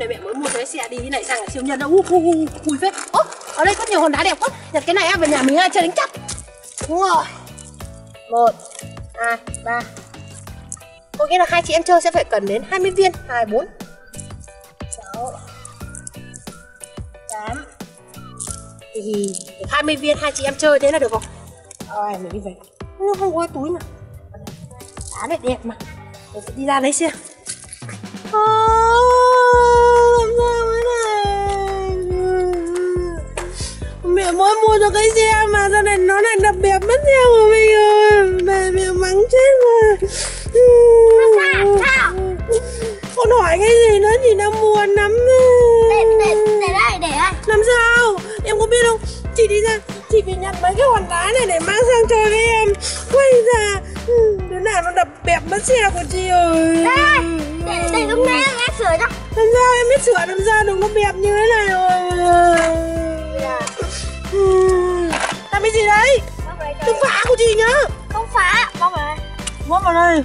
này mẹ mới mua cái xe đi này sang siêu nhân đâu. Ui phết. Ố, ở đây có nhiều hòn đá đẹp quá. Nhặt cái này em về nhà mình chơi đánh chắc. Đúng rồi. 1, 2, 3. Có nghĩa là hai chị em chơi sẽ phải cần đến 20 viên. 2, 4, 6, 8. Thì 20 viên hai chị em chơi thế là được không? Rồi mình đi về. Nó không có cái túi mà. Đá này đẹp mà. Mình sẽ đi ra lấy xe. Làm sao thế này? Mẹ mới mua cho cái xe mà sao này nó lại đập bẹp mất xe của mình rồi. Mẹ mắng chết rồi. Sao? Con hỏi cái gì nữa, chị đang buồn lắm. Để đây. Làm sao? Em có biết không? Chị đi ra, chị phải nhặt mấy cái hòn đá này để mang sang chơi với em. Quay ra, đứa nào nó đập bẹp mất xe của chị rồi. Để lúc nãy em sửa cho. Làm sao em biết sửa, làm sao đừng có bẹp như thế này rồi. Làm cái gì đấy? Đừng phá của chị nhá. Không phá, bóc vào đây. Bóc vào đây.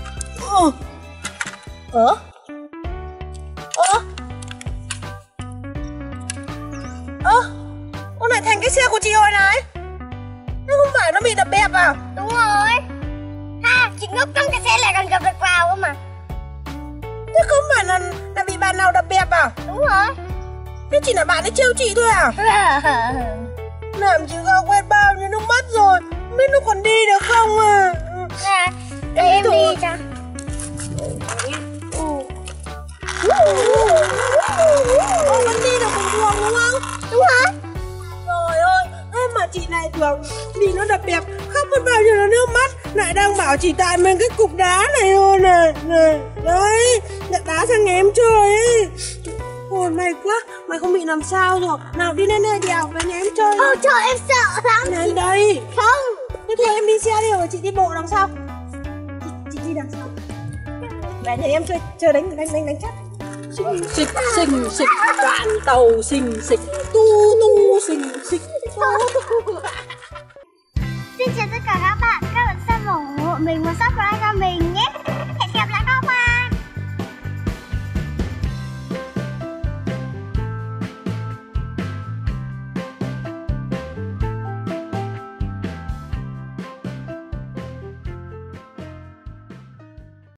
Con này thành cái xe của chị rồi này. Thế không phải nó bị đập bẹp à? Đúng rồi. Ha, chị ngốc trong cái xe lại còn gặp được vào cơ mà. Thế không phải là bị bạn nào đập bẹp à? Đúng rồi. Thế chỉ là bạn ấy trêu chị thôi à? Làm chị gào quét bao nhiêu nước mắt rồi. Không biết nó còn đi được không à? Để em đi cho. Vẫn đi được bình thường đúng không? Đúng rồi. Trời ơi, thế mà chị này thường vì nó đập bẹp khóc mất bao nhiêu là nước mắt. Lại đang bảo chị tại mình cái cục đá này thôi này. Đấy, nhặt đá sang nhà em chơi ấy. Ôi may quá, mày không bị làm sao rồi. Nào đi lên đây đèo về nhà em chơi. Trời em sợ lắm. Lên đây. Không. Thế thôi em đi xe đi rồi chị đi bộ đằng sau. Chị đi đằng sau. Về nhà em chơi đánh chắc. Xình xịch đoạn tàu xình xịch tu xình xịch. Xin chào tất cả các bạn xem ủng hộ mình và subscribe cho mình